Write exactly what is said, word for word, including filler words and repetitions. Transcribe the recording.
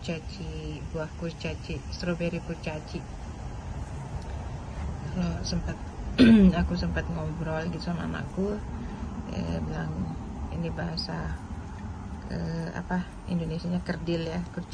kurcaci, buah kurcaci, strawberry kurcaci. Kalau sempat aku sempat ngobrol gitu sama anakku, eh, bilang ini bahasa eh, apa Indonesianya kerdil ya, kurcaci.